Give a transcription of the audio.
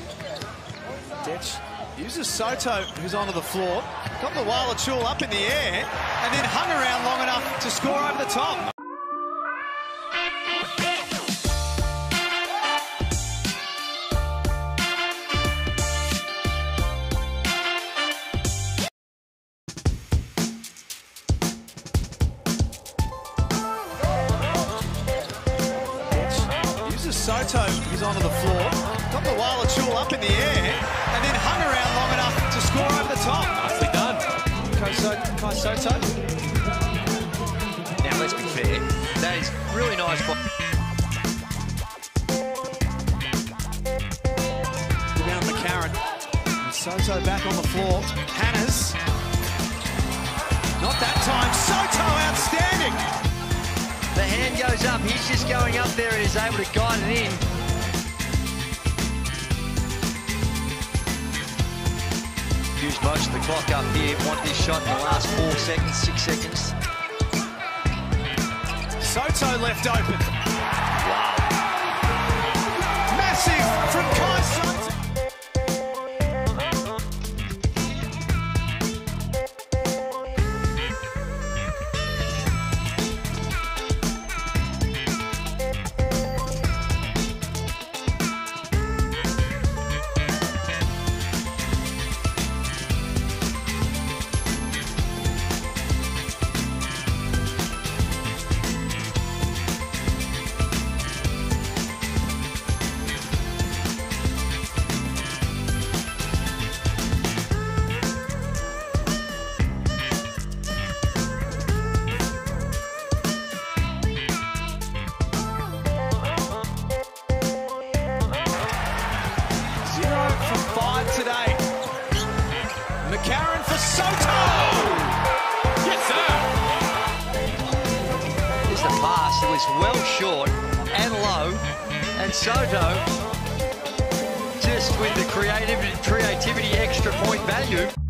Detch uses SOTTO, who's onto the floor. Got the Wallachul up in the air and then hung around long enough to score over the top. SOTTO, who's onto the floor, got the Wallachul up in the air and then hung around long enough to score over the top. Nicely done. Kai SOTTO. Now let's be fair, that is really nice. Down McCarron. And SOTTO back on the floor. Hannahs. Not that time. SOTTO outstanding. The hand goes up, he's just going up there and is able to guide it in. Use most of the clock up here, want this shot in the last 4 seconds, 6 seconds. SOTTO left open. Wow. Massive from Kai SOTTO. Today, McCarron for SOTTO! Yes, sir! There's the pass, it was well short and low, and SOTTO just with the creativity extra point value.